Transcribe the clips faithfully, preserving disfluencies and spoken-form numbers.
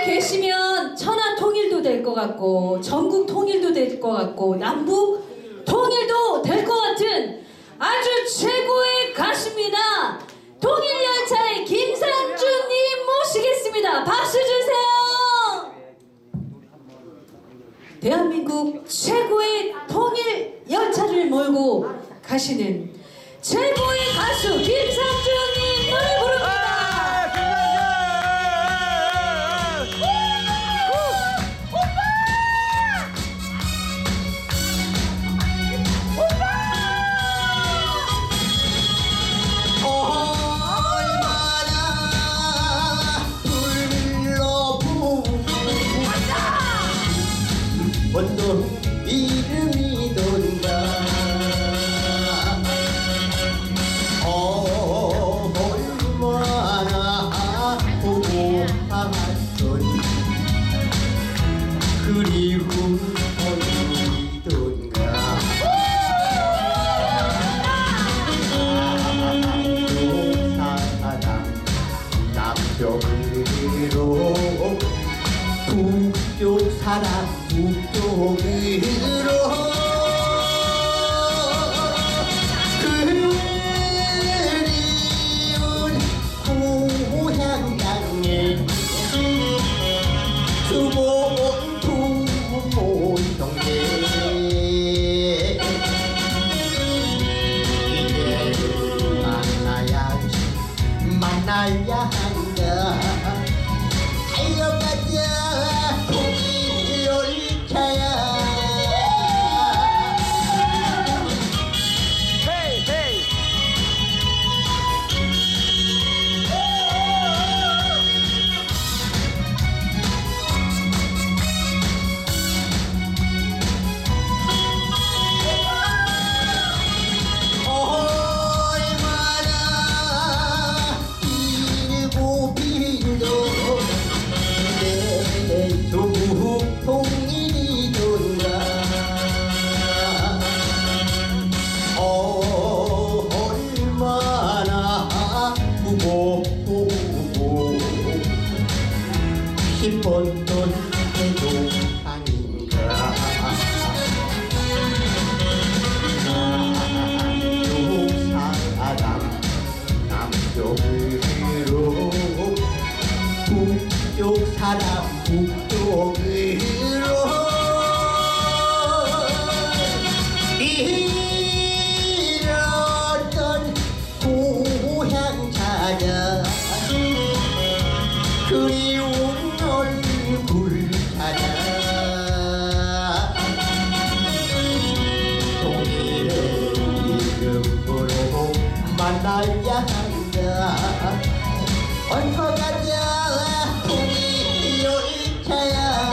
계시면 천하 통일도 될 것 같고 전국 통일도 될 것 같고 남북 통일도 될 것 같은 아주 최고의 가수입니다. 통일열차의 김상준님 모시겠습니다. 박수 주세요. 대한민국 최고의 통일열차를 몰고 가시는 최고의 가수 김상준님 노래 부릅니다. 원동 이름이 돈다. 어, 얼마나 보고 하던 그리운 어이던가. 사랑 남쪽으로 북쪽 사람 북쪽으로 그리운 고향 땅에 두번 두번 동네 이제 만나야지 만나야 한다. 달려가자 통일열차야. Hey, hey. 얼마나 길고 길도 조국 통일이던가. 어, 얼마나 무겁고 싶었던 해도 아닌가. 남쪽 사람 남쪽으로 북쪽 사람 북쪽으로 잃었던 고향 찾아 그리운 얼굴 찾아 통일의 이름으로 만나야 한다. 얹혀가자 통일열차야.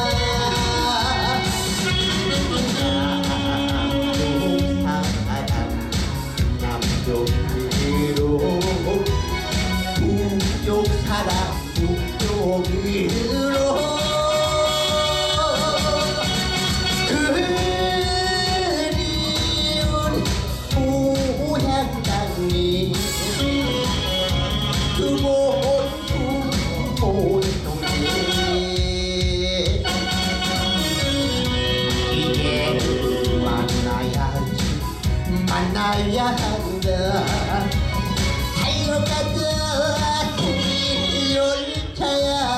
남쪽으로 북쪽 사람 북쪽으로 그리운 고향 땅이 두번 두번 동네 이제는 만나야지 만나야 한다. 달려가자 통일열차야.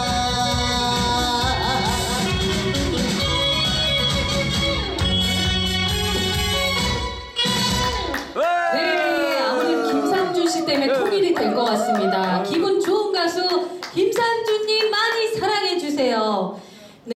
네, 아무래도 김상준 씨 때문에 통일이 될 것 같습니다. 기분 좋